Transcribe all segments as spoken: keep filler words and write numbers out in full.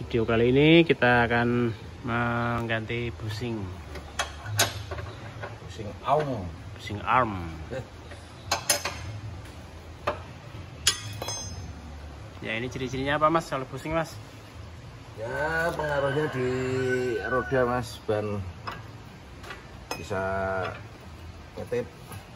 Video kali ini kita akan mengganti bushing bushing arm bushing arm ya. Ini ciri-cirinya apa mas kalau bushing mas? Ya pengaruhnya di roda mas, ban bisa ngetip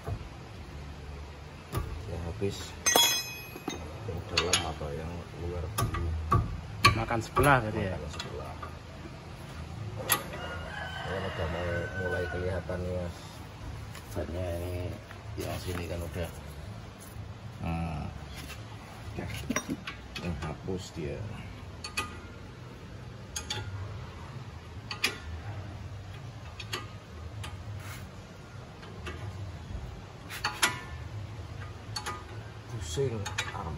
ya, habis yang dalam atau yang luar dulu. Makan sebelah berarti ya? Makan sebelah. Ini udah mulai, mulai kelihatan nih mas, bannya ini yang sini kan udah hmm, ya, yang hapus dia. Bushing arm.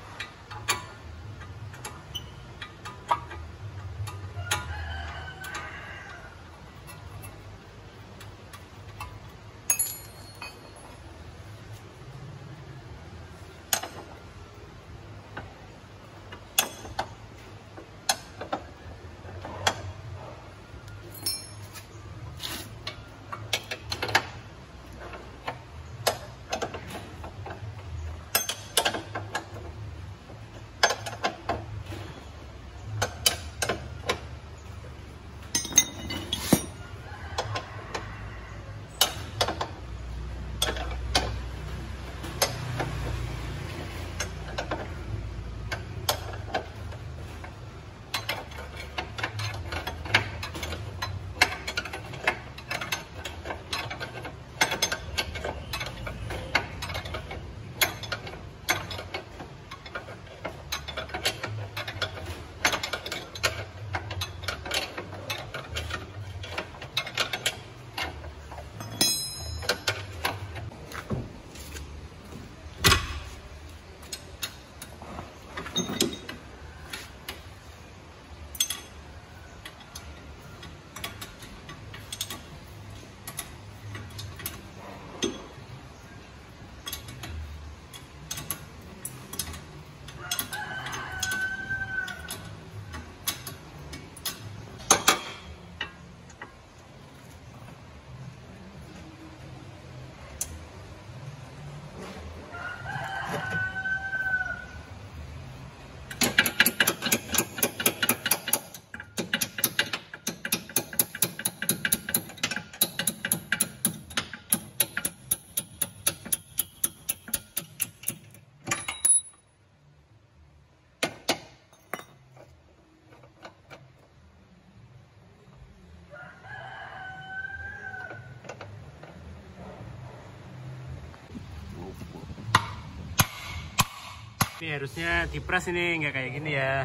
Ini harusnya dipres, ini nggak kayak gini ya,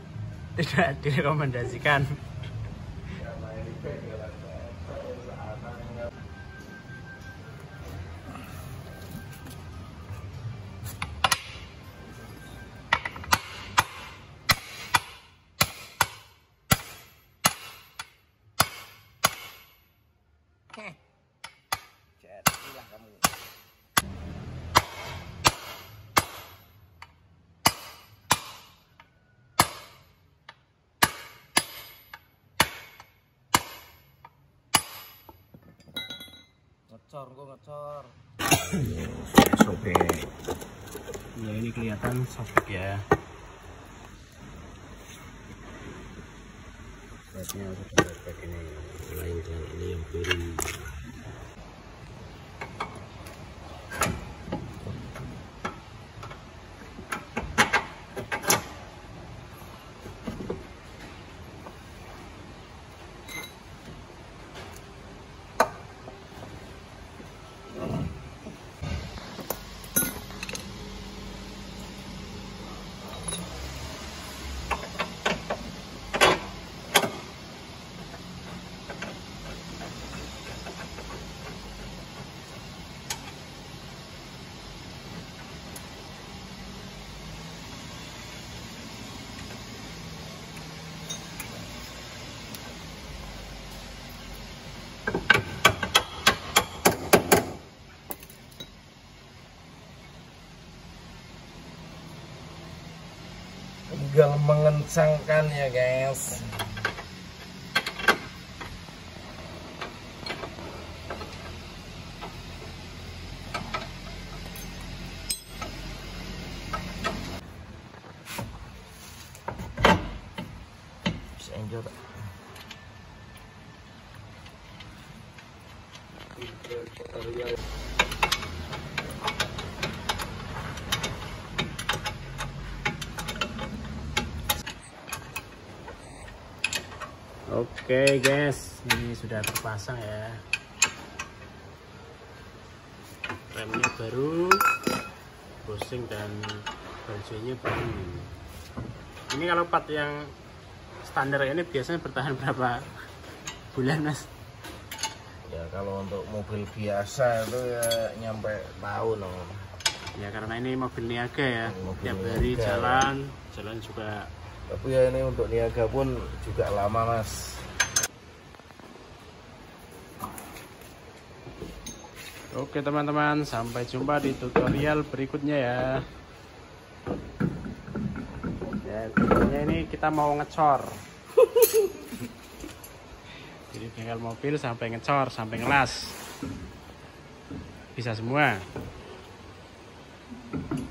tidak direkomendasikan. Jadilah kamu. Ngecor, gua ngecor. Sobek. Ya ini kelihatan sobek ya. Rasanya udah sobek ini. Melainkan ini yang biru. tinggal mengencangkan ya guys. Bisa enjoy. Oke guys, ini sudah terpasang ya. Remnya baru, bushing dan bajunya baru. Ini kalau part yang standar ini biasanya bertahan berapa bulan mas? Ya kalau untuk mobil biasa itu ya nyampe tahun loh. Ya karena ini mobil niaga ya, Mobil tiap hari niaga. jalan, jalan juga. Tapi ya ini untuk niaga pun juga lama mas. Oke teman-teman, sampai jumpa di tutorial berikutnya ya. Ya, tutorialnya ini kita mau ngecor. Jadi bengkel mobil sampai ngecor, sampai ngelas. Bisa semua.